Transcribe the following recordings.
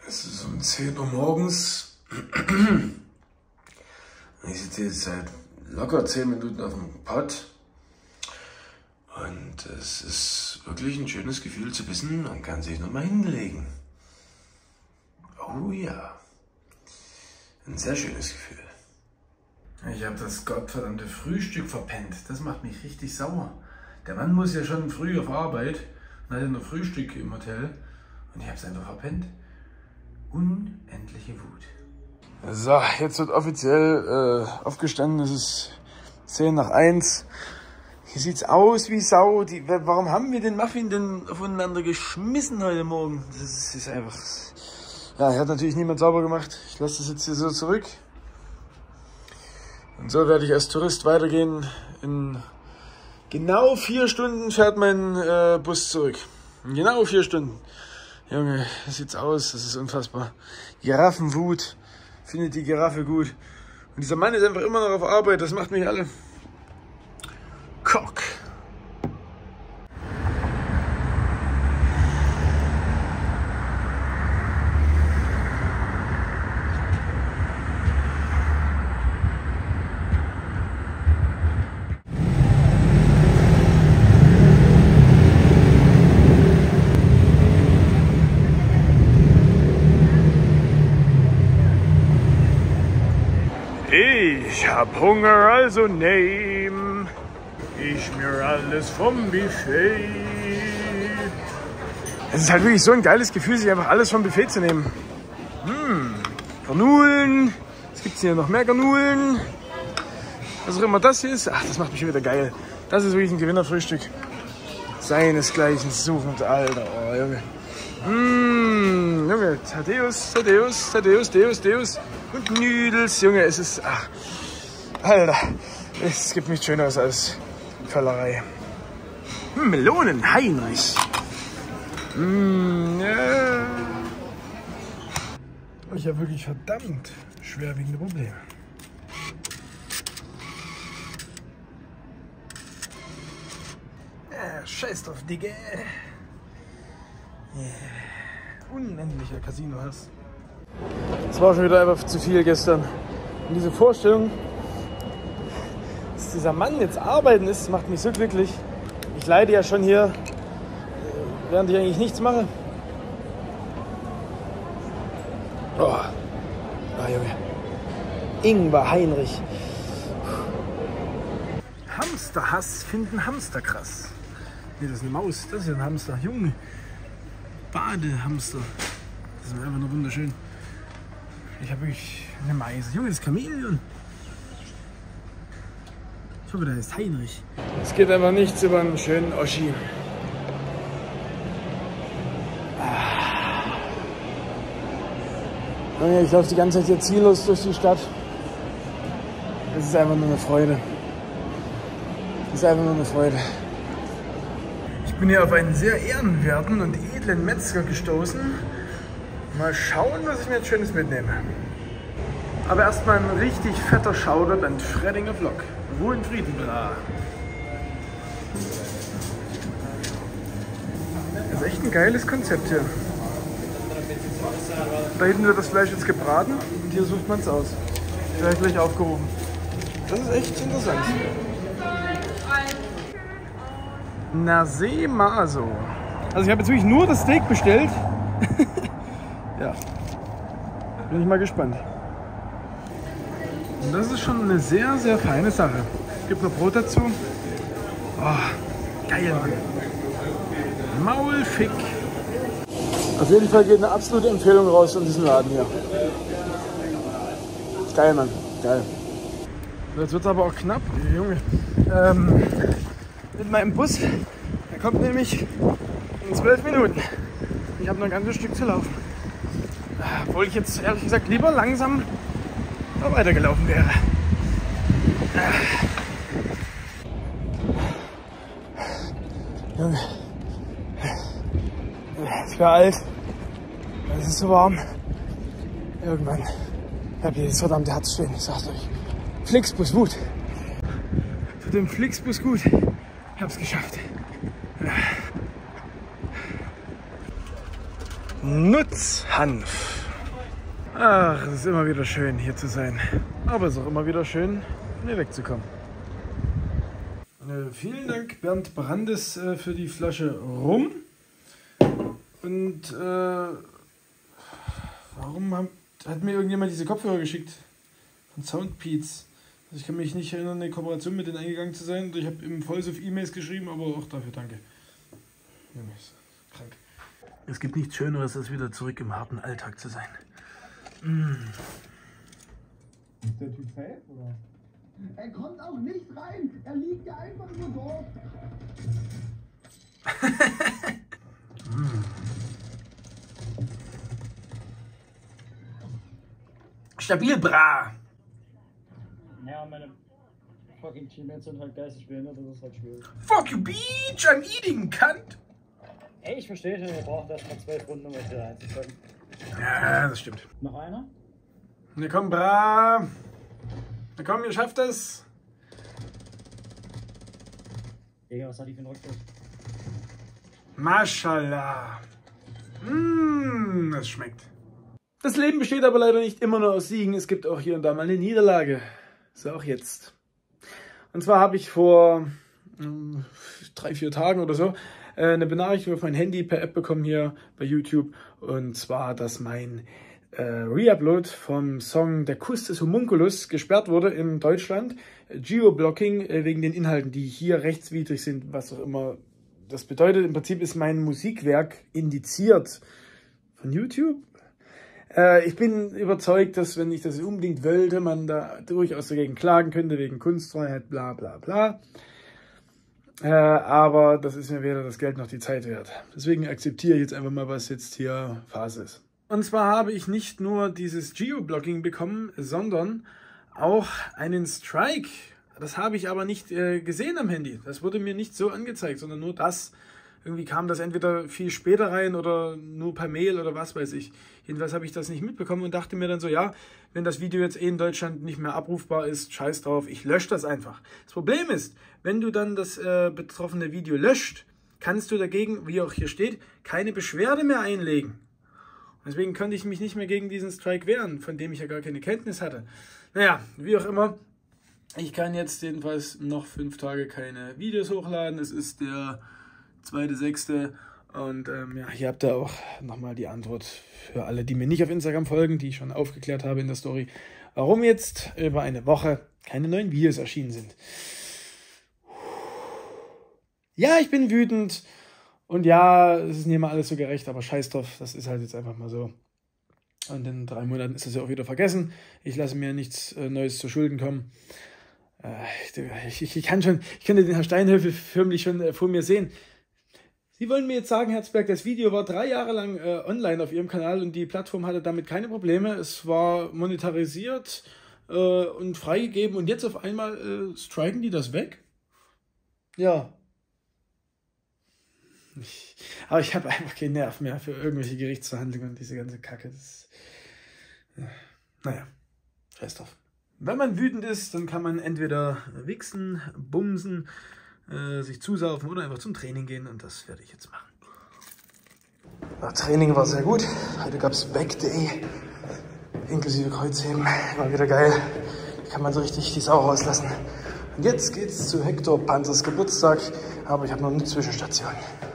Es ist um 10 Uhr morgens. Ich sitze jetzt seit locker 10 Minuten auf dem Pott. Und es ist wirklich ein schönes Gefühl zu wissen, man kann sich nochmal hinlegen. Oh ja. Ein sehr schönes Gefühl. Ich habe das gottverdammte Frühstück verpennt. Das macht mich richtig sauer. Der Mann muss ja schon früh auf Arbeit und hat ja noch Frühstück im Hotel. Und ich habe es einfach verpennt. Unendliche Wut. So, jetzt wird offiziell aufgestanden. Es ist 10 nach 1. Hier sieht's aus wie Sau. Warum haben wir den Muffin denn aufeinander geschmissen heute Morgen? Das ist einfach... Ja, hier hat natürlich niemand sauber gemacht. Ich lasse das jetzt hier so zurück. Und so werde ich als Tourist weitergehen. In genau 4 Stunden fährt mein Bus zurück. In genau 4 Stunden. Junge, das sieht's aus. Das ist unfassbar. Giraffenwut. Findet die Giraffe gut. Und dieser Mann ist einfach immer noch auf Arbeit. Das macht mich alle... Kock. Ich hab Hunger, also nehm ich mir alles vom Buffet. Es ist halt wirklich so ein geiles Gefühl, sich einfach alles vom Buffet zu nehmen. Garnulen. Es gibt hier noch mehr Garnulen. Was auch immer das hier ist. Ach, das macht mich schon wieder geil. Das ist wirklich ein Gewinnerfrühstück. Seinesgleichen suchend, Alter. Oh, Junge. Junge, Tadeus. Und Nüdels, Junge, es ist... Ach, Alter, es gibt nichts Schöneres als Völlerei. Melonen, Heinrich. Ja. Ich habe wirklich verdammt schwerwiegende Probleme. Scheiß drauf, Digga. Unendlicher Casino-Hass. Es war schon wieder einfach zu viel gestern. Und diese Vorstellung, dass dieser Mann jetzt arbeiten ist, macht mich so glücklich. Ich leide ja schon hier, während ich eigentlich nichts mache. Oh, Junge. Ingwer Heinrich. Hamsterhass finden Hamster krass. Nee, das ist eine Maus. Das ist ja ein Hamster. Junge. Badehamster. Das ist einfach nur wunderschön. Ich habe wirklich eine Meise. Junge, das Chamäleon. Ich hoffe, der heißt Heinrich. Es geht einfach nichts über einen schönen Oschi. Ich laufe die ganze Zeit hier ziellos durch die Stadt. Es ist einfach nur eine Freude. Es ist einfach nur eine Freude. Ich bin hier auf einen sehr ehrenwerten und edlen Metzger gestoßen. Mal schauen, was ich mir jetzt Schönes mitnehme. Aber erstmal ein richtig fetter Shoutout an Freddinger Vlog. Ruhe in Frieden, bla. Das ist echt ein geiles Konzept hier. Da hinten wird das Fleisch jetzt gebraten und hier sucht man es aus. Vielleicht gleich aufgehoben. Das ist echt interessant. Nase Maso. Also ich habe jetzt wirklich nur das Steak bestellt. Ja. Bin ich mal gespannt. Und das ist schon eine sehr, sehr feine Sache. Gibt noch Brot dazu. Oh, geil, Mann. Maulfick. Auf jeden Fall geht eine absolute Empfehlung raus an diesen Laden hier. Geil, Mann. Geil. Jetzt wird es aber auch knapp, Junge. Mit meinem Bus. Der kommt nämlich in 12 Minuten. Ich habe noch ein ganzes Stück zu laufen. Obwohl ich jetzt ehrlich gesagt lieber langsam weitergelaufen wäre. Junge. Ich bin alt. Es ist so warm. Irgendwann. Ich habe hier das verdammte Herz stehen. Ich sag's euch. Flixbus Wut. Für den Flixbus gut. Ich hab's geschafft. Nutzhanf. Ach, es ist immer wieder schön, hier zu sein. Aber es ist auch immer wieder schön, hier wegzukommen. Vielen Dank, Bernd Brandes, für die Flasche Rum. Und warum hat mir irgendjemand diese Kopfhörer geschickt? Von Soundpeats. Also ich kann mich nicht erinnern, eine Kooperation mit denen eingegangen zu sein. Ich habe im Voice of E-Mails geschrieben, aber auch dafür danke. Jungs, krank. Es gibt nichts Schöneres, als wieder zurück im harten Alltag zu sein. Ist der Typ safe, oder? Er kommt auch nicht rein. Er liegt ja einfach nur dort. Stabil, bra! Ja, meine fucking Teammates sind halt geistig behindert, das ist halt schwierig. Fuck you, bitch! I'm eating, cunt! Ey, ich verstehe schon, ihr braucht erstmal 12 Runden, um euch wieder einzupacken. Ja, das stimmt. Noch einer? Na komm, bra! Na komm, ihr schafft es! Digga, was hat die für einen Rücktritt? Mashallah! Das schmeckt. Das Leben besteht aber leider nicht immer nur aus Siegen. Es gibt auch hier und da mal eine Niederlage. So auch jetzt. Und zwar habe ich vor 3-4 Tagen oder so eine Benachrichtigung auf mein Handy per App bekommen hier bei YouTube. Und zwar, dass mein Reupload vom Song Der Kuss des Homunculus gesperrt wurde in Deutschland. Geoblocking wegen den Inhalten, die hier rechtswidrig sind, was auch immer das bedeutet. Im Prinzip ist mein Musikwerk indiziert von YouTube. Ich bin überzeugt, dass, wenn ich das unbedingt wollte, man da durchaus dagegen klagen könnte, wegen Kunstfreiheit, bla bla bla. Aber das ist mir weder das Geld noch die Zeit wert. Deswegen akzeptiere ich jetzt einfach mal, was jetzt hier Phase ist. Und zwar habe ich nicht nur dieses Geoblocking bekommen, sondern auch einen Strike. Das habe ich aber nicht gesehen am Handy. Das wurde mir nicht so angezeigt, sondern nur das. Irgendwie kam das entweder viel später rein oder nur per Mail oder was weiß ich. Jedenfalls habe ich das nicht mitbekommen und dachte mir dann so, ja, wenn das Video jetzt in Deutschland nicht mehr abrufbar ist, scheiß drauf, ich lösche das einfach. Das Problem ist, wenn du dann das betroffene Video löscht, kannst du dagegen, wie auch hier steht, keine Beschwerde mehr einlegen. Deswegen konnte ich mich nicht mehr gegen diesen Strike wehren, von dem ich ja gar keine Kenntnis hatte. Naja, wie auch immer, ich kann jetzt jedenfalls noch 5 Tage keine Videos hochladen. Es ist der 2.6. Und ja, hier habt ihr auch nochmal die Antwort für alle, die mir nicht auf Instagram folgen, die ich schon aufgeklärt habe in der Story, warum jetzt über eine Woche keine neuen Videos erschienen sind. Ja, ich bin wütend und ja, es ist nicht immer alles so gerecht, aber scheiß drauf, das ist halt jetzt einfach mal so. Und in 3 Monaten ist das ja auch wieder vergessen. Ich lasse mir nichts Neues zu Schulden kommen. Ich könnte den Herrn Steinhöfel förmlich schon vor mir sehen. Sie wollen mir jetzt sagen, Herzberg, das Video war 3 Jahre lang online auf Ihrem Kanal und die Plattform hatte damit keine Probleme. Es war monetarisiert und freigegeben und jetzt auf einmal striken die das weg? Ja. Aber ich habe einfach keinen Nerv mehr für irgendwelche Gerichtsverhandlungen und diese ganze Kacke. Naja, scheiß drauf. Wenn man wütend ist, dann kann man entweder wichsen, bumsen, sich zusaufen oder einfach zum Training gehen und das werde ich jetzt machen. Das Training war sehr gut. Heute gab es Back Day, inklusive Kreuzheben. War wieder geil. Da kann man so richtig die Sau rauslassen. Und jetzt geht's zu Hector Panzers Geburtstag, aber ich habe noch eine Zwischenstation.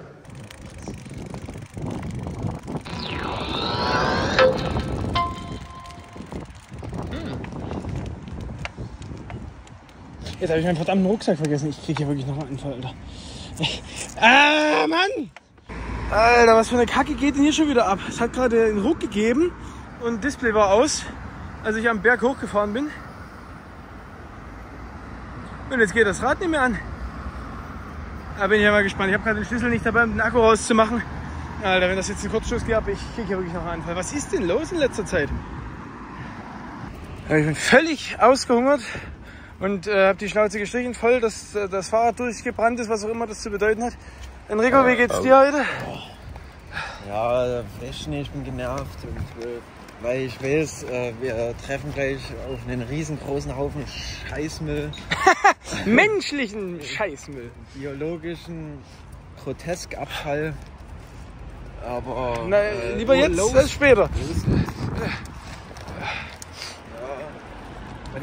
Jetzt habe ich meinen verdammten Rucksack vergessen. Ich kriege hier wirklich noch einen Anfall, Alter. Mann! Alter, was für eine Kacke geht denn hier schon wieder ab? Es hat gerade einen Ruck gegeben und Display war aus, als ich am Berg hochgefahren bin. Und jetzt geht das Rad nicht mehr an. Da bin ich ja mal gespannt. Ich habe gerade den Schlüssel nicht dabei, um den Akku rauszumachen. Alter, wenn das jetzt einen Kurzschluss gab, ich kriege hier wirklich noch einen Anfall. Was ist denn los in letzter Zeit? Ich bin völlig ausgehungert. Und habe die Schnauze gestrichen, voll, dass das Fahrrad durchgebrannt ist, was auch immer das zu bedeuten hat. Enrico, wie geht's dir heute? Ja, frech nicht, ich bin genervt. Und, weil ich weiß, wir treffen gleich auf einen riesengroßen Haufen Scheißmüll. Menschlichen Scheißmüll. Biologischen Groteskabfall. Aber lieber jetzt als später.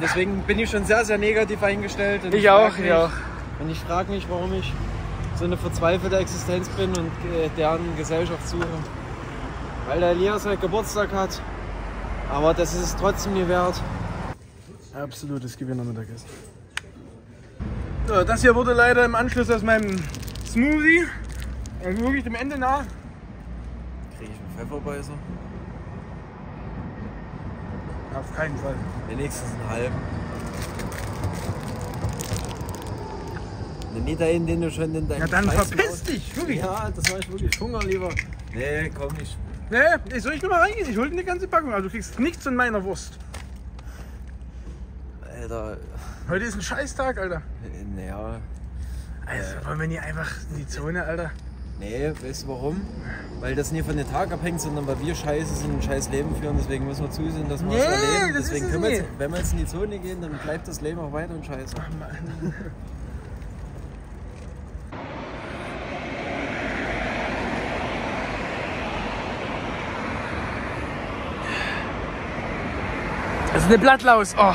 deswegen bin ich schon sehr, sehr negativ eingestellt. Und Ich auch. Und ich frage mich, warum ich so eine verzweifelte Existenz bin und deren Gesellschaft suche. Weil der Elias halt Geburtstag hat. Aber das ist es trotzdem nie wert. Absolutes Gewinnermittagessen. So, das hier wurde leider im Anschluss aus meinem Smoothie. Wirklich dem Ende nah. Kriege ich einen Pfefferbeißer? Auf keinen Fall. Wenigstens einen halben. Nicht dahin, den du schon in deinem Ja, dann Scheiß verpiss raus- dich! Wirklich! Ja, das war ich wirklich Hunger lieber. Nee, komm nicht. Nee, soll ich nur mal reingehen? Ich hol dir eine ganze Packung. Also du kriegst nichts von meiner Wurst. Alter. Heute ist ein Scheißtag, Alter. Naja. Also wollen wir nie einfach in die Zone, Alter? Nee, weißt du warum? Weil das nie von den Tag abhängt, sondern weil wir scheiße sind und scheiß Leben führen. Deswegen müssen wir zusehen, dass wir Nee, es erleben. das Deswegen ist es können wir nicht. jetzt, wenn wir jetzt in die Zone gehen, dann bleibt das Leben auch weiter und scheiße. Ach Mann. Das ist eine Blattlaus. Oh.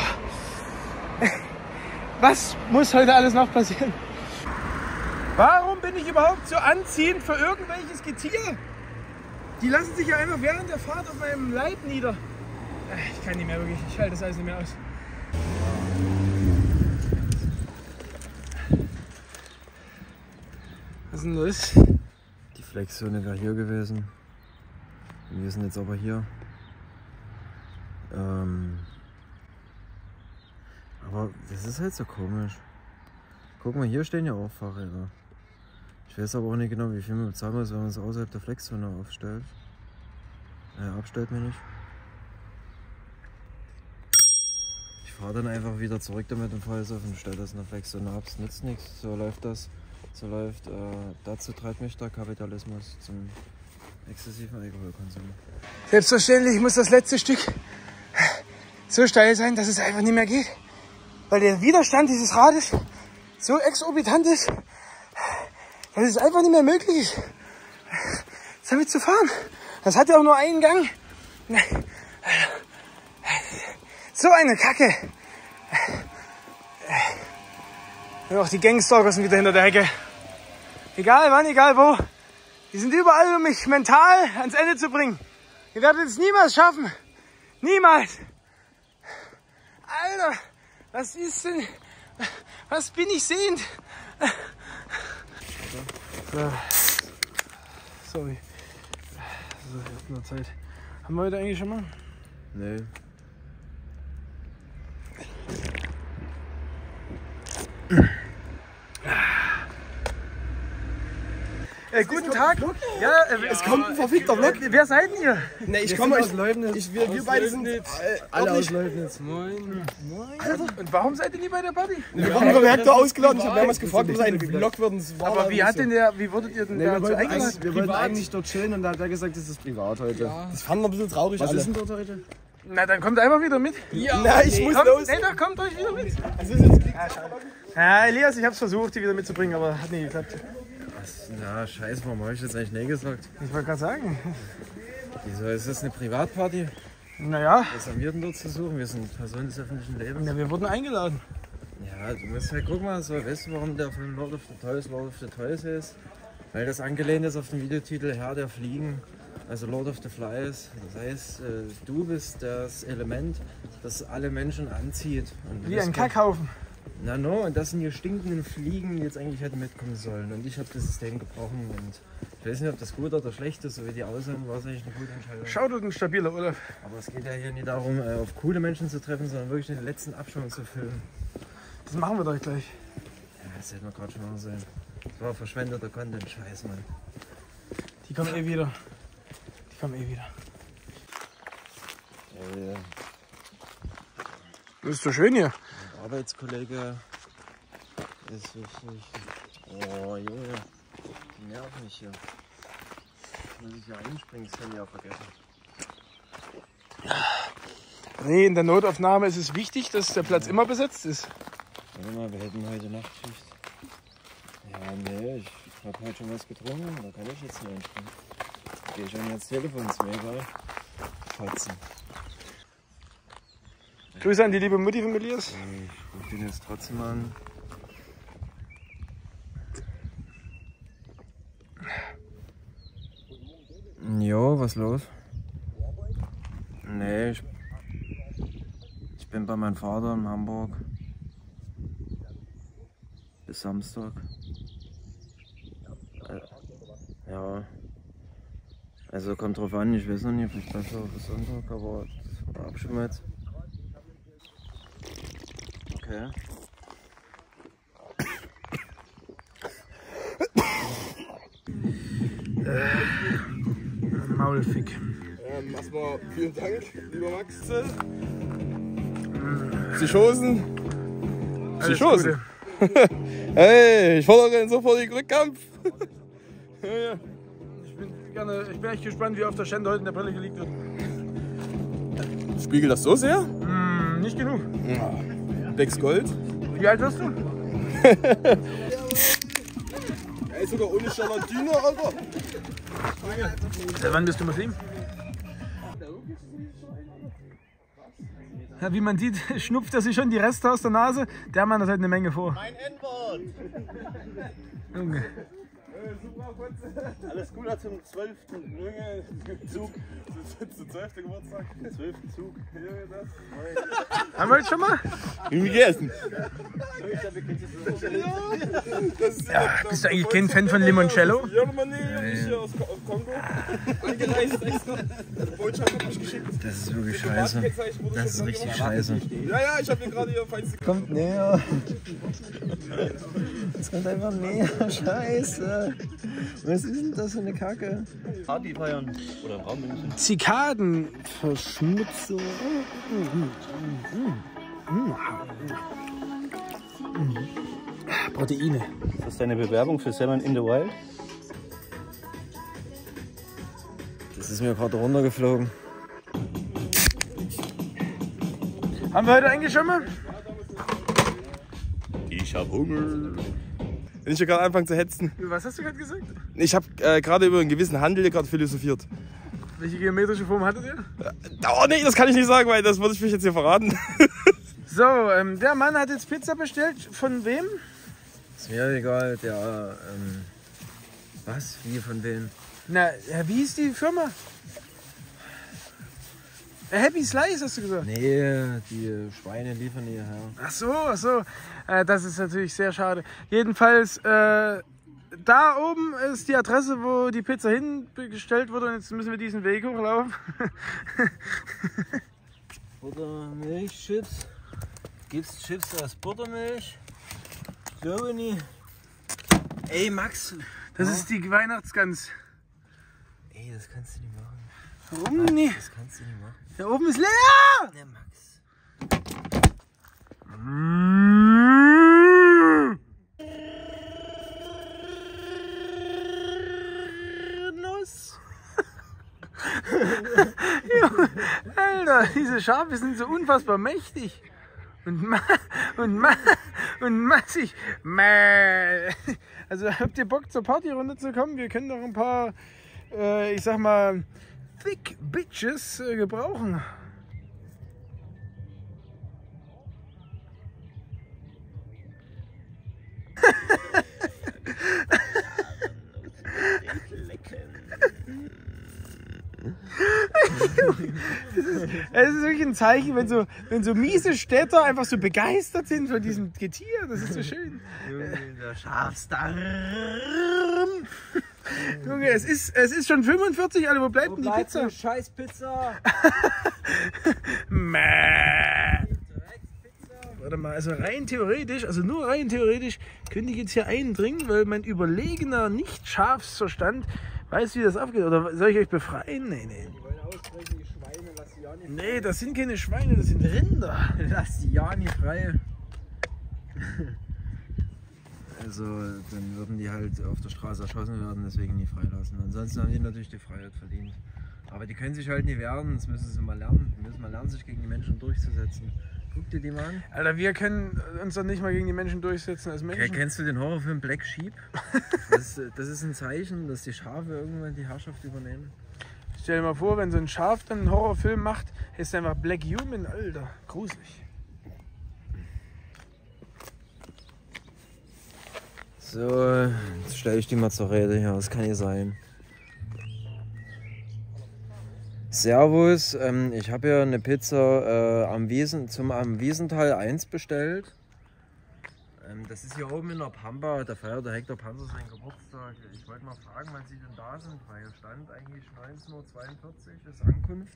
Was muss heute alles noch passieren? Warum bin ich überhaupt so anziehend für irgendwelches Getier? Die lassen sich ja einfach während der Fahrt auf meinem Leib nieder. Ich kann nicht mehr wirklich, ich halte das alles nicht mehr aus. Was ist denn los? Die Flexzone wäre hier gewesen. Wir sind jetzt aber hier. Aber das ist halt so komisch. Guck mal, hier stehen ja auch Fahrräder. Ich weiß aber auch nicht genau, wie viel man bezahlen muss, wenn man es außerhalb der Flexzone aufstellt. Abstellt mir nicht. Ich fahre dann einfach wieder zurück damit und fahre es auf und stelle das in der Flexzone ab. Es nützt nichts. So läuft das. So läuft. Dazu treibt mich der Kapitalismus zum exzessiven Alkoholkonsum. Selbstverständlich muss das letzte Stück so steil sein, dass es einfach nicht mehr geht. Weil der Widerstand dieses Rades so exorbitant ist, dass es einfach nicht mehr möglich ist, damit zu fahren. Das hat ja auch nur einen Gang. So eine Kacke. Und auch die Gangstalker sind wieder hinter der Hecke. Egal wann, egal wo. Die sind überall, um mich mental ans Ende zu bringen. Ihr werdet es niemals schaffen. Niemals. Alter, was ist denn? Was bin ich sehend? So. Sorry. So, ich hab nur Zeit. Haben wir heute eigentlich schon mal? Nee. Guten Tag. Ja, Es kommt ein verfickter Vlog. Wer seid ihr? Ne, ich komme aus Leubnitz. Wir beide sind alle aus Leubnitz. Moin. Alter, und warum seid ihr nie bei der Party? Wir wurden vom Rektor ausgeladen. Ich habe mehrmals gefragt, ob es ein Vlog wird. Aber wie wurdet ihr denn dazu eingeladen? Wir wollten eigentlich dort chillen und da hat er gesagt, das ist privat heute. Das fanden wir ein bisschen traurig. Was ist denn dort heute? Na, dann kommt einfach wieder mit. Ja, na, ich muss los. Nee, doch, kommt euch wieder mit. Also jetzt Ja, Elias, ich hab's versucht, die wieder mitzubringen, aber hat nicht geklappt. Na, scheiße, warum habe ich jetzt eigentlich nee gesagt? Ich wollte gerade sagen. Wieso ist das eine Privatparty? Naja, Was haben wir denn dort zu suchen? Wir sind Personen des öffentlichen Lebens. ja, wir wurden eingeladen. Ja, du musst halt guck mal, so, weißt du, warum der Film Lord of the Toys ist? Weil das angelehnt ist auf den Videotitel Herr der Fliegen, also Lord of the Flies. Das heißt, du bist das Element, das alle Menschen anzieht. Und Wie das ein kann- Kackhaufen. Na no, und das sind die stinkenden Fliegen, die jetzt eigentlich hätten mitkommen sollen. Und ich habe das System gebrochen und ich weiß nicht, ob das gut oder schlecht ist, so wie die aussehen, war es eigentlich eine gute Entscheidung. Schaut ein stabiler Olaf. Aber es geht ja hier nicht darum, auf coole Menschen zu treffen, sondern wirklich den letzten Abschwung zu filmen. Das machen wir doch gleich. Ja, das hätten wir gerade schon mal sehen. Das war verschwendeter Content, scheiß Mann. Die kommen eh wieder. Die kommen eh wieder. Das ist so schön hier. Ein Arbeitskollege ist wichtig. Oh Junge, die nerven mich hier. Muss ich hier einspringen, das kann ich auch vergessen. Nee, in der Notaufnahme ist es wichtig, dass der Platz immer besetzt ist. Warte mal, wir hätten heute Nachtschicht. Ja, nee, ich habe heute schon was getrunken, da kann ich jetzt nicht einspringen. Gehe ich an jetzt Telefon, ist mir egal. Kotzen. Grüße an die liebe Mutti von Elias. Ich rufe den jetzt trotzdem an. Jo, was los? Nee, ich bin bei meinem Vater in Hamburg. Bis Samstag. Ja. Also kommt drauf an, ich weiß noch nicht, vielleicht besser bis Sonntag, aber das verabschieden wir jetzt. Okay. Maulfick. Erstmal vielen Dank, lieber Max. Psychosen. Psychosen. Hey, ich fordere sofort den Rückkampf. Ich bin echt gespannt, wie oft der Ständer heute in der Brille gelegt wird. Spiegelt das so sehr? Nicht genug. Becks Gold. Wie alt wirst du? Ey, sogar ohne Gelatine, Alter. Seit wann bist du Muslim? Ja, wie man sieht, schnupft er sich schon die Reste aus der Nase. Der Mann hat halt eine Menge vor. Mein N-Wort! Junge. Alles Gute zum 12. Zug. Zum 12. Geburtstag. Zum 12. Zug. Haben wir jetzt schon mal? Wie gegessen? Ja, bist du eigentlich kein Fan von Limoncello? Ja, Mann, nee, ich hier aus Kongo. Angereist extra. Botschaft hat mich geschickt. Das ist wirklich scheiße. Das ist richtig scheiße. Ja, ich hab mir gerade hier feinste. Kommt näher. Es kommt einfach näher. Scheiße. Was ist denn das für eine Kacke? Party feiern. Oder im Raum München. Zikadenverschmutzung. Proteine. Ist das deine Bewerbung für Seven in the Wild? Das ist mir gerade runtergeflogen. Haben wir heute eigentlich schon mal? Ich hab Hunger. Wenn ich hier gerade anfange zu hetzen. Was hast du gerade gesagt? Ich habe gerade über einen gewissen Handel gerade philosophiert. Welche geometrische Form hattet ihr? Oh nee, das kann ich nicht sagen, weil das würde ich mich jetzt hier verraten. So, der Mann hat jetzt Pizza bestellt. Von wem? Ist mir egal, der, was? Wie, von wem? Na, wie ist die Firma? Happy Slice hast du gesagt? Nee, die Schweine liefern hierher. Ach so. Das ist natürlich sehr schade. Jedenfalls, da oben ist die Adresse, wo die Pizza hingestellt wurde. Und jetzt müssen wir diesen Weg hochlaufen. Buttermilch, Chips. Gibt's Chips aus Buttermilch? Ich glaube nicht. Ey, Max. Das ist die Weihnachtsgans. Ey, das kannst du nicht machen. Warum nicht? Das kannst du nicht machen. Da oben ist leer! Ja, Max. Nuss. Alter, diese Schafe sind so unfassbar mächtig. Und massig. Also habt ihr Bock zur Party runterzukommen? Wir können doch ein paar, ich sag mal, Thick Bitches gebrauchen. Es ist wirklich ein Zeichen, wenn so miese Städter einfach so begeistert sind von diesem Getier. Das ist so schön. Der Schafsdarm. Junge, es ist schon 45, Alter, wo bleibt denn die Pizza? Scheiß Pizza. Warte mal, also rein theoretisch, also nur rein theoretisch, könnte ich jetzt hier eindringen, weil mein überlegener Nicht-Schafsverstand weiß, wie das aufgeht. Oder soll ich euch befreien? Nee. Die wollen ausbrechen, die Schweine, lass die ja nicht frei. Nee, das sind keine Schweine, das sind Rinder. Lass die ja nicht frei. Also, dann würden die halt auf der Straße erschossen werden, deswegen nicht freilassen. Ansonsten haben die natürlich die Freiheit verdient. Aber die können sich halt nicht wehren, das müssen sie mal lernen. Die müssen mal lernen, sich gegen die Menschen durchzusetzen. Guck dir die mal an. Alter, wir können uns doch nicht mal gegen die Menschen durchsetzen als Menschen. Kennst du den Horrorfilm Black Sheep? Das ist ein Zeichen, dass die Schafe irgendwann die Herrschaft übernehmen. Stell dir mal vor, wenn so ein Schaf dann einen Horrorfilm macht, ist einfach Black Human, Alter. Gruselig. So, jetzt stelle ich die mal zur Rede hier. Das kann nicht sein. Servus, ich habe ja eine Pizza am Wiesenthal 1 bestellt. Das ist hier oben in der Pampa, da feiert der Hector Panzer seinen Geburtstag. Ich wollte mal fragen, wann Sie denn da sind, weil hier stand eigentlich 19:42 Uhr ist Ankunft.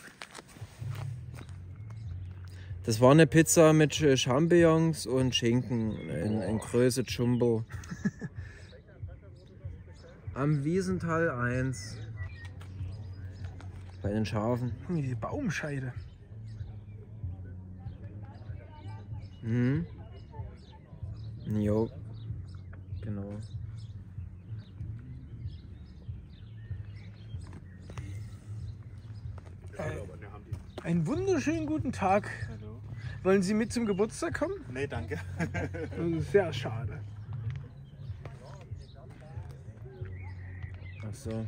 Das war eine Pizza mit Champignons und Schinken in Größe Jumbo. Am Wiesenthal 1. Bei den Schafen. Die Baumscheide. Mhm. Jo. Genau. Einen wunderschönen guten Tag. Hallo. Wollen Sie mit zum Geburtstag kommen? Nee, danke. Das ist sehr schade. Ach so.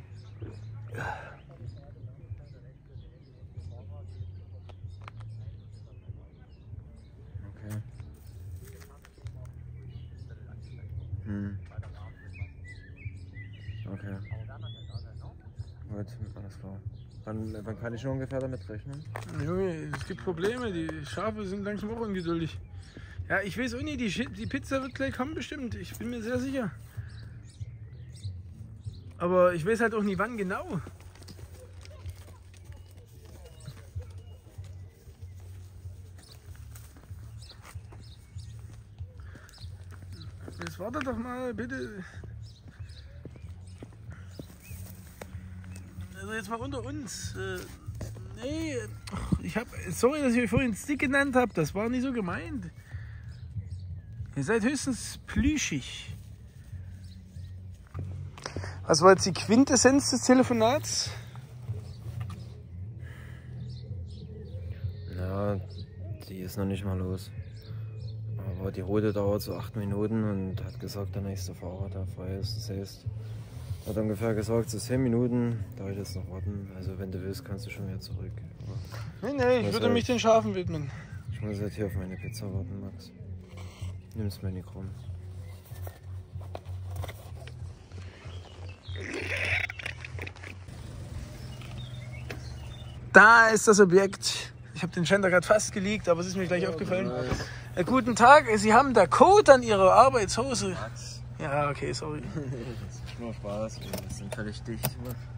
Okay. Okay. Gut, alles klar. Wann kann ich schon ungefähr damit rechnen? Junge, es gibt Probleme. Die Schafe sind langsam auch ungeduldig. Ja, ich weiß auch nicht, die Pizza wird gleich kommen bestimmt. Ich bin mir sehr sicher. Aber ich weiß halt auch nie wann genau. Jetzt warte doch mal, bitte. Also jetzt mal unter uns. Nee, sorry, dass ich euch vorhin Stick genannt habe. Das war nicht so gemeint. Ihr seid höchstens plüschig. Was war jetzt die Quintessenz des Telefonats? Ja, die ist noch nicht mal los. Aber die Route dauert so 8 Minuten und hat gesagt, der nächste Fahrer, der frei ist. Das heißt, hat ungefähr gesagt, so 10 Minuten, darf ich jetzt noch warten. Also wenn du willst, kannst du schon wieder zurück. Aber Nee, ich würde mich den Schafen widmen. ich muss jetzt hier auf meine Pizza warten, Max. Nimm's mir nicht rum. Da ist das Objekt. Ich habe den Schender gerade fast geleakt, aber es ist mir gleich aufgefallen. Guten Tag, Sie haben da Code an Ihrer Arbeitshose. Max, Ja, okay, sorry. das ist nur Spaß, wir sind völlig dicht.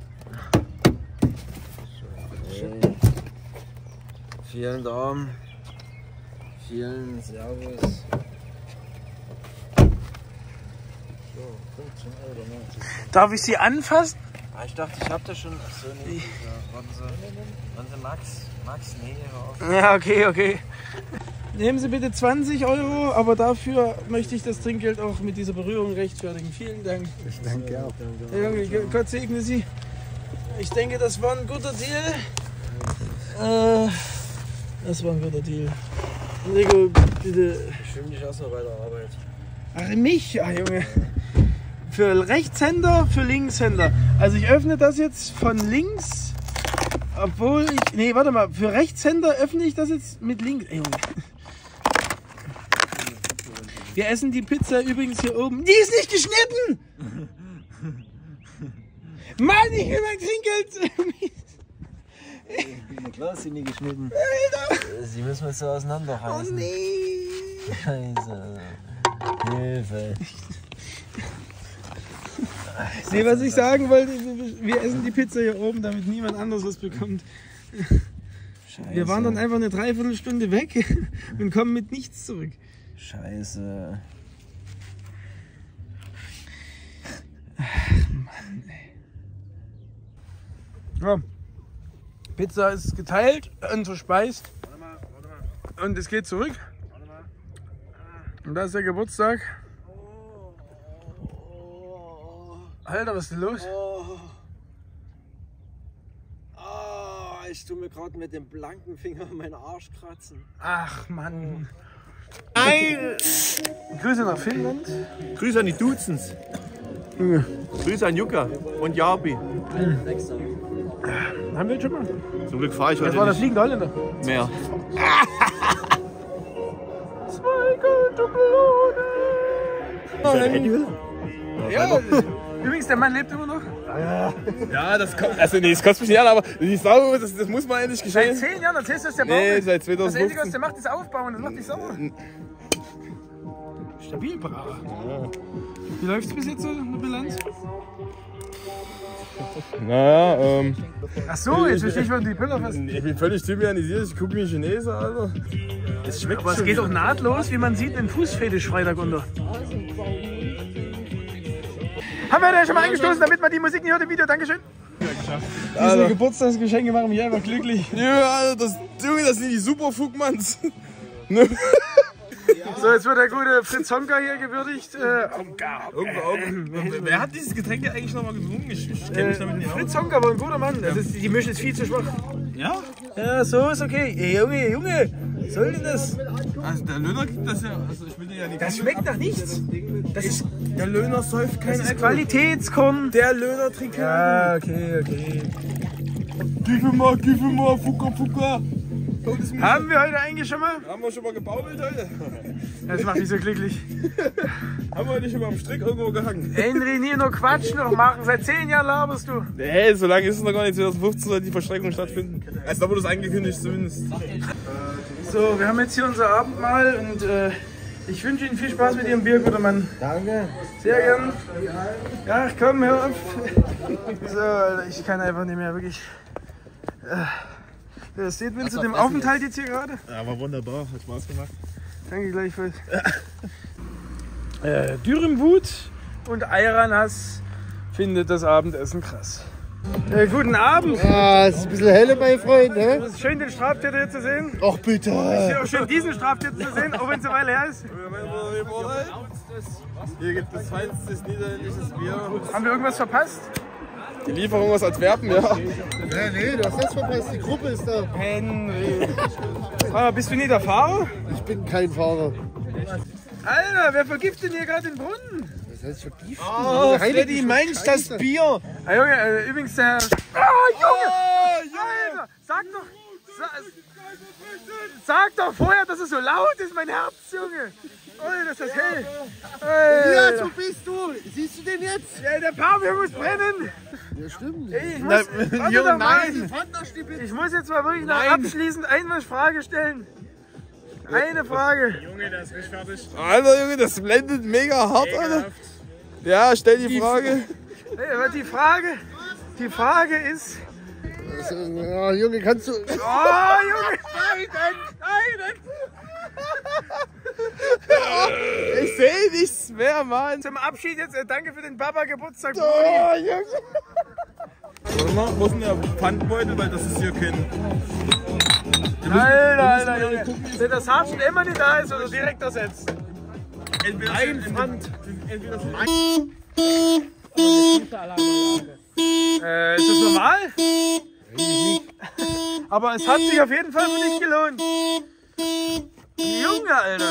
Okay. Vielen Dank. Vielen Servus. Darf ich Sie anfassen? Ah, ich dachte, ich hab das schon. Achso, nee. Ja, warten Sie, Max, nee, hör auf. Ja, okay. Nehmen Sie bitte 20 €, aber dafür möchte ich das Trinkgeld auch mit dieser Berührung rechtfertigen. Vielen Dank. Ich danke auch. Herr Junge, Gott segne Sie. Ich denke, das war ein guter Deal. Das war ein guter Deal. Rico, bitte. Ich filme dich erstmal bei der Arbeit. Ach, mich? Ach, Junge. Für Rechtshänder, für Linkshänder. Also ich öffne das jetzt von links, obwohl ich... Nee, warte mal. Für Rechtshänder öffne ich das jetzt mit links. Ey, Junge. Wir essen die Pizza übrigens hier oben. Die ist nicht geschnitten! Mann, ich will mein Trinkgeld! Na klar, ist sie nie geschnitten. Alter! Sie müssen uns so auseinanderreißen. Oh nee! Scheiße. Hilfe. Nee, was ich sagen wollte, wir essen die Pizza hier oben, damit niemand anderes was bekommt. Scheiße. Wir waren dann einfach eine Dreiviertelstunde weg und kommen mit nichts zurück. Scheiße. Mann, ey. Ja. Pizza ist geteilt und verspeist. Warte mal. Und es geht zurück. Und da ist der Geburtstag. Alter, was ist denn los? Ich tue mir gerade mit dem blanken Finger meinen Arsch kratzen. Ach Mann. Nein! Grüße nach Finnland. Grüße an die Duzens. Grüße an Jukka und Jabi. Nächster. Haben wir jetzt schon mal? Zum Glück fahre ich heute Das war der nicht fliegende Holländer. mehr. Zwei Dublonen. Ja, übrigens, der Mann lebt immer noch. Ja, das kommt, also nee, das kostet mich nicht an, aber die Sau, das muss mal endlich Seit geschehen. 10 Jahren erzählst du, dass der Bau Nee, ist. seit Das Einzige, was 2015. der macht, ist aufbauen. Das macht dich sauer. Stabil, brav. Wie läuft's bis jetzt so in der Bilanz? Naja, Ach so, jetzt verstehe ich, warum die Pille fest. ich bin völlig typianisiert, ich gucke wie ein Chinese, Alter. Es schmeckt Aber es schon geht wieder. doch nahtlos, wie man sieht, in Fußfetisch Freitag unter. Haben wir da schon mal eingestoßen, damit man die Musik nicht hört im Video? Dankeschön. Diese Geburtstagsgeschenke machen mich einfach glücklich. Ja, Alter, das sind die Superfugmanns. So, jetzt wird der gute Fritz Honka hier gewürdigt. Wer hat dieses Getränk eigentlich nochmal getrunken? Ich kenne mich damit nicht aus. Fritz Honka war ein guter Mann. Das ist, die Mische ist viel zu schwach. Ja? Ja, so ist okay. Ey, Junge, was soll denn das? Also der Löhner kriegt das ja, also ich will dir ja nicht... Das schmeckt nach nichts. Das ist Der Löhner säuft kein Alkohol. Qualitätskorn. Der Löhner trinkt kein Alkohol. Ja, okay. Gib ihm mal, Fuka. Haben wir heute eigentlich schon mal? Haben wir schon mal gebaumelt heute? Das macht mich so glücklich. Haben wir nicht schon mal am Strick irgendwo gehangen? Henry, nie nur Quatsch noch machen. Seit 10 Jahren laberst du. Nee, so lange ist es noch gar nicht. 2015 soll die Verstreckung stattfinden. Also da wurde es angekündigt zumindest. So, wir haben jetzt hier unser Abendmahl und ich wünsche Ihnen viel Spaß mit Ihrem Bier, guter Mann. Danke. Sehr gern. Ja, komm, hör auf. So, Alter, ich kann einfach nicht mehr, wirklich. Das steht mir zu dem Aufenthalt jetzt hier gerade. Ja, war wunderbar, hat Spaß gemacht. Danke gleichfalls. Dürrenwut und Ayranas findet das Abendessen krass. Guten Abend. Ah, es ist ein bisschen helle, mein Freund, ne? Es ist schön, den Straftäter hier zu sehen. Ach bitte. Es ist ja auch schön, diesen Straftäter zu sehen, auch wenn es eine Weile her ist. Hier gibt es feinstes niederländisches Bier. Haben wir irgendwas verpasst? Die Lieferung aus Antwerpen, ja. Nee, du hast das verpasst. Die Gruppe ist da. Henry. Bist du nie der Fahrer? Ich bin kein Fahrer. Alter, wer vergift denn hier gerade den Brunnen? Was heißt vergiften? Oh, Freddy, meinst das Bier? Ah, Junge, übrigens der... Junge! Alter, sag doch vorher, dass es so laut ist, mein Herz, Junge! Oh, das ist hell! Ja, so bist du. Siehst du den jetzt? Ja, der Pavio muss brennen! Ja, stimmt. Ey, ich muss... Junge, nein! Ich muss jetzt mal wirklich noch abschließend eine Frage stellen. Eine Frage. Junge, der ist richtig fertig. Alter Junge, das blendet mega hart, Alter. Ja, stell die Frage. Hey, aber die Frage ist... Ja, Junge, kannst du... Oh, Junge! Nein! Ich sehe nichts mehr, Mann. Zum Abschied jetzt danke für den Baba-Geburtstag. Oh, Junge. Wo ist denn der Pfandbeutel, weil das ist hier kein... Alter, Junge. Wenn der Sergeant immer nicht da ist oder direkt ersetzt. Ein Pfand. Entweder Ist das normal? Aber es hat sich auf jeden Fall für dich gelohnt. Junge, Alter.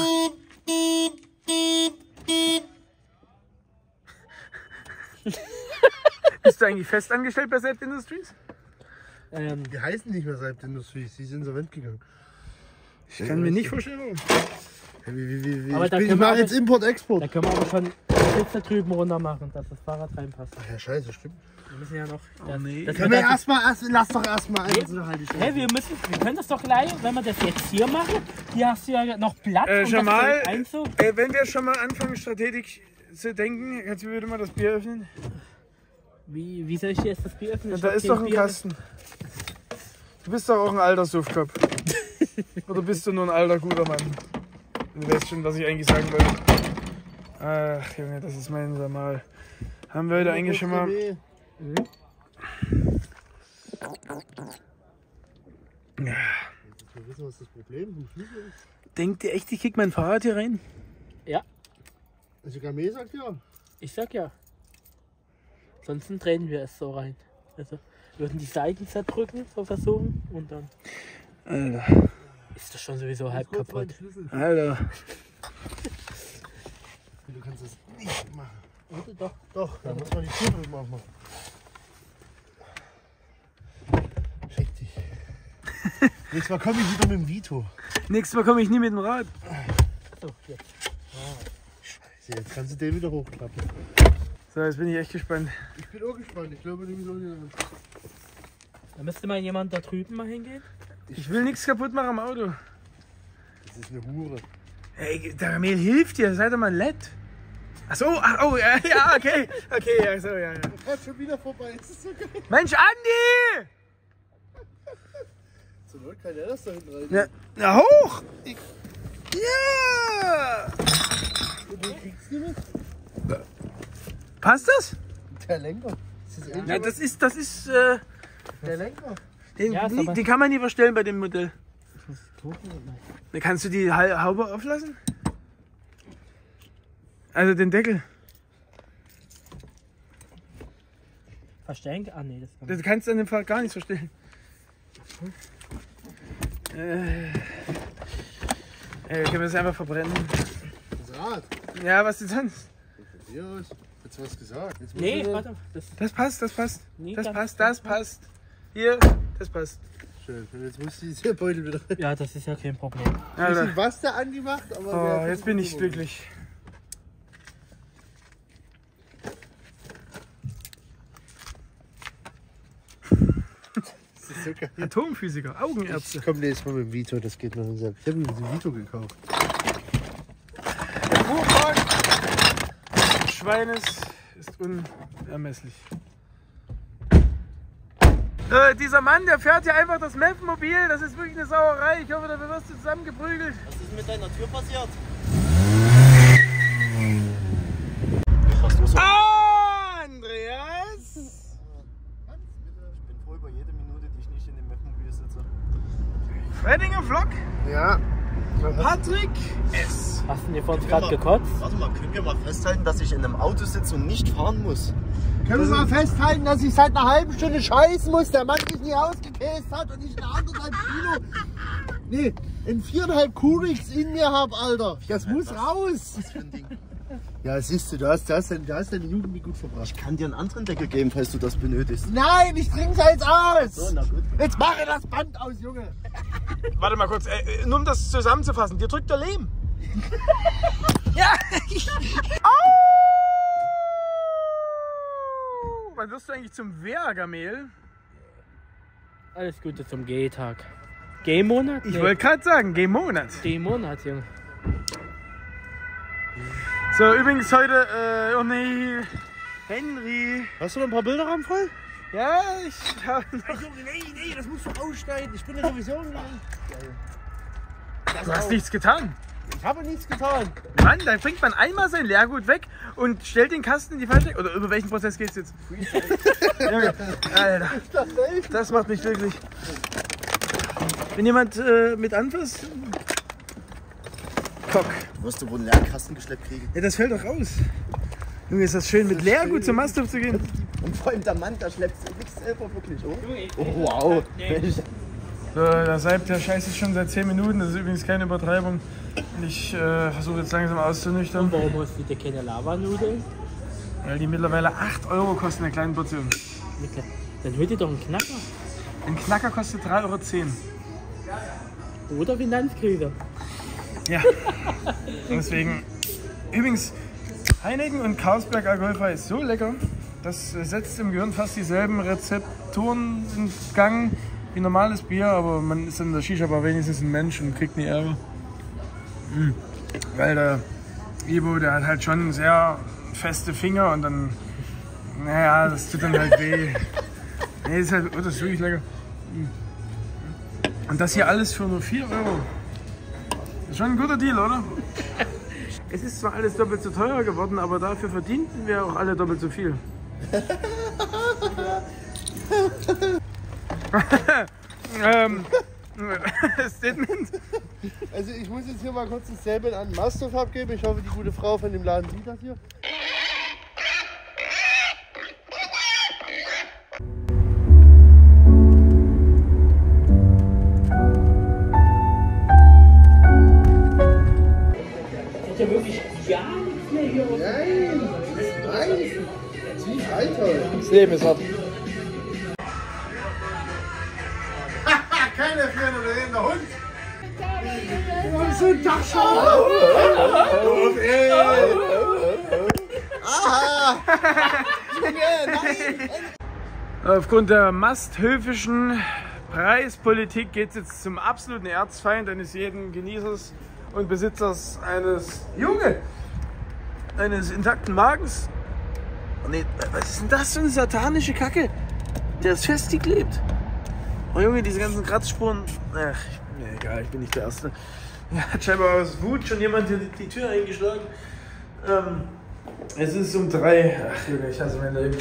Bist du eigentlich fest angestellt bei Sept Industries? Die heißen nicht mehr Sept Industries, sie sind insolvent gegangen. Ich kann mir nicht vorstellen, warum. Wie? Aber da Ich können wir mache jetzt auch- Import-Export. Da können wir aber schon die Sitze drüben runter machen, dass das Fahrrad reinpasst. Ach ja, scheiße, stimmt. Wir müssen ja noch. nee. Können wir lass doch erstmal ein. Hey, wir können das doch gleich, wenn wir das jetzt hier machen. Hier hast du ja noch Platz, um Jamal, das Einzug. wenn wir schon mal anfangen, strategisch zu denken, kannst du bitte mal das Bier öffnen? Wie soll ich jetzt das Bier öffnen? Ja, Ich da hab ist kein doch ein Bier. Kasten. Du bist doch auch ein alter Suffkopf. Oder bist du nur ein alter guter Mann? Du weißt schon, was ich eigentlich sagen wollte. Ach Junge, das ist mein Samal. Haben wir heute eigentlich schon mal... Nee. Wir wissen, was das Problem vom Schlüssel ist. Denkt ihr echt, ich krieg mein Fahrrad hier rein? Ja, Also Gamé sagt ja. ich sag ja. Sonst drehen wir es so rein. Also würden die Seiten zerdrücken, so versuchen und dann Alter. ist das schon sowieso halb kaputt. Alter. Du kannst das nicht machen. Warte doch. Doch, dann muss man die Tür drüben aufmachen. Nächstes Mal komme ich wieder mit dem Vito. Nächstes Mal komme ich nie mit dem Rad. So, jetzt. Scheiße, jetzt kannst du den wieder hochklappen. So, jetzt bin ich echt gespannt. Ich bin auch gespannt. Ich glaube nämlich auch nicht. Da müsste mal jemand da drüben mal hingehen. Ich will nichts kaputt machen am Auto. Das ist eine Hure. Ey, der Kamel hilft dir, sei doch mal nett. Achso, oh, ja, okay. Okay, ja, so, ja. Er fährt schon wieder vorbei. Das ist so geil. Mensch, Andi! Zur Not kann er das da hinten rein. Ja, na hoch! Ja! Und den kriegst du mit? Passt das? Der Lenker. Ist das Ja, das ist, der Lenker. Ja, ist aber- die kann man nie verstellen bei dem Modell. Ich muss gucken. Da kannst du die Haube auflassen? Also den Deckel. Verstellen? Ah, nee, das kann Das kannst du in dem Fall gar nicht verstellen. Können wir das einfach verbrennen? Das Rad. Ja, was denn sonst? Ja, jetzt was gesagt. Jetzt muss Nee, er- warte. Das Das passt, das passt. Nee, Das ganz- passt, das passt. Hier, das passt. Schön. Und jetzt muss dieser Beutel wieder rein. ja, das ist ja kein Problem. Ich weiß Alter. nicht, was der Andi macht, aber. Oh, der jetzt bin ich glücklich. Das ist so geil. Atomphysiker, Augenärzte. Ich komme nächstes Mal mit dem Vito, das geht noch selbst. Ich habe mir den Vito gekauft. Der Fuhrpark des Schweines ist unermesslich. Dieser Mann, der fährt hier einfach das Meth-Mobil. Das ist wirklich eine Sauerei. Ich hoffe, da wirst du zusammengeprügelt. Was ist mit deiner Tür passiert? Andreas! Ich bin froh über jede Minute, die ich nicht in dem Meffenmobil sitze. Reddinger Vlog, Ja. Patrick S. Hast du dir vorhin gerade gekotzt? Warte mal, können wir mal festhalten, dass ich in einem Auto sitze und nicht fahren muss? Können wir mal festhalten, dass ich seit einer halben Stunde scheißen muss, der Mann mich nie ausgekäst hat und ich eine 1,5 Kilo. Nee, ein 4,5 Kubik in mir hab, Alter. Das muss raus. Was für ein Ding? Ja, siehst du, du hast deine Jugend wie gut verbracht. Ich kann dir einen anderen Deckel geben, falls du das benötigst. Nein, ich trink's jetzt aus. So, na gut. Jetzt mache das Band aus, Junge. Warte mal kurz, nur um das zusammenzufassen. Dir drückt der Lehm. Ja! Au! Wann wirst du eigentlich zum Wehrgamel? Alles Gute zum G-Tag. G-Monat? Ich wollte gerade sagen, G-Monat. G-Monat, Junge. So, übrigens heute, oh nee, Henry. Hast du noch ein paar Bilder am voll? Ja, ich habe Junge, nee, das musst du ausschneiden. Ich bin ja sowieso lang. Du hast nichts getan. Ich habe nichts getan. Mann, da bringt man einmal sein Leergut weg und stellt den Kasten in die falsche Ecke. Oder über welchen Prozess geht's jetzt? Junge, Alter, das macht mich glücklich. Wenn jemand mit anfasst, Kock. Du wirst wohl einen leeren Kasten geschleppt kriegen. Ja, das fällt doch raus. Junge, ist das schön, mit Leergut zum Masthof zu gehen. Und vor allem der Mann, der schleppt sich selber wirklich, oh? Oh, wow. Mensch. So, der Seib, der scheißt jetzt schon seit 10 Minuten. Das ist übrigens keine Übertreibung. Und ich versuche jetzt langsam auszunüchtern. Warum hast du dir keine Lavanudeln? Weil die mittlerweile 8 Euro kosten in der kleinen Portion. Dann hol dir doch einen Knacker. Ein Knacker kostet 3,10 Euro. Oder Finanzkrise. Ja, deswegen. Übrigens, Heineken und Carlsberg alkoholfrei ist so lecker, das setzt im Gehirn fast dieselben Rezeptoren in Gang wie normales Bier, aber man ist in der Shisha-Bar wenigstens ein Mensch und kriegt nie Ärger. Weil der Ibo, der hat halt schon sehr feste Finger und dann, naja, das tut dann halt weh. Nee, das ist halt, oh, das ist wirklich lecker. Und das hier alles für nur 4 Euro. Das ist schon ein guter Deal, oder? Es ist zwar alles doppelt so teuer geworden, aber dafür verdienten wir auch alle doppelt so viel. Statement? Also ich muss jetzt hier mal kurz ein Statement an Masthof abgeben. Ich hoffe, die gute Frau von dem Laden sieht das hier. Ist ja wirklich gar nichts mehr hier. Nein, zieh weiter. Das Leben ist hart. keine 400 Euro, der Hund. Und so ein Tag schon. Aha. Nein. Aufgrund der masthöfischen Preispolitik geht es jetzt zum absoluten Erzfeind eines jeden Genießers und Besitzers eines intakten Magens. Oh nee, was ist denn das für eine satanische Kacke? Der ist festgeklebt. Oh Junge, diese ganzen Kratzspuren. Ach, nee, egal, ich bin nicht der Erste. Ja, hat scheinbar aus Wut schon jemand hier die Tür eingeschlagen. Es ist um 3. Ach Junge, ich hasse mein Leben.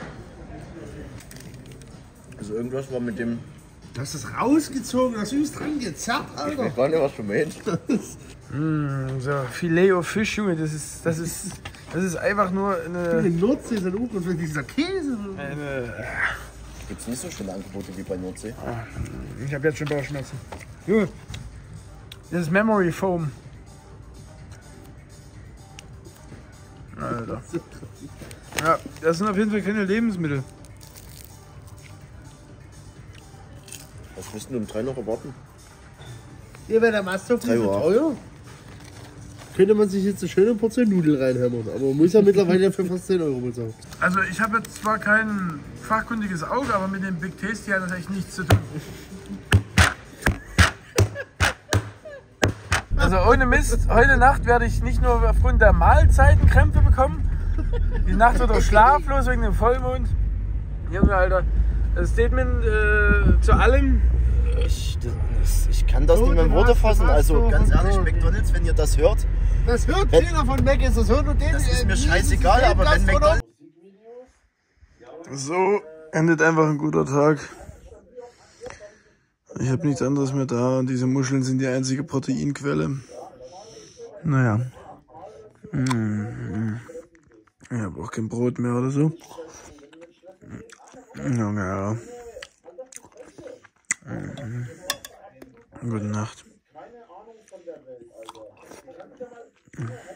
Also irgendwas war mit dem... Du hast es rausgezogen, hast du es dran gezerrt, Ich Alter. weiß gar nicht, was du meinst. So, Filet of Fish, Junge, das ist einfach nur eine... In Nordsee ist ein Uhr und dieser Käse. Gibt es nicht so schöne Angebote wie bei Nordsee? Ich habe jetzt schon Bauchschmerzen. Junge, das ist Memory Foam. Alter. Ja, das sind auf jeden Fall keine Lebensmittel. Was wirst du um 3 noch erwarten? Hier wäre der Masthof nicht so 3 Uhr. teuer. Könnte man sich jetzt eine schöne Portion Nudeln reinhämmern, aber man muss ja mittlerweile für fast 10 Euro bezahlen. Also ich habe jetzt zwar kein fachkundiges Auge, aber mit dem Big Tasty hat das echt nichts zu tun. Also ohne Mist, heute Nacht werde ich nicht nur aufgrund der Mahlzeiten Krämpfe bekommen, die Nacht wird auch schlaflos wegen dem Vollmond. Junge, Alter, das Statement zu allem. Ich kann das nicht mehr in Worte fassen. Also ganz ehrlich, McDonald's, wenn ihr das hört, Das hört keiner von Mac, ist das hört nur den. das ist mir scheißegal, aber wenn McDonald's... So endet einfach ein guter Tag. Ich habe nichts anderes mehr da und diese Muscheln sind die einzige Proteinquelle. Naja. Ich habe auch kein Brot mehr oder so. Ja. Gute Nacht.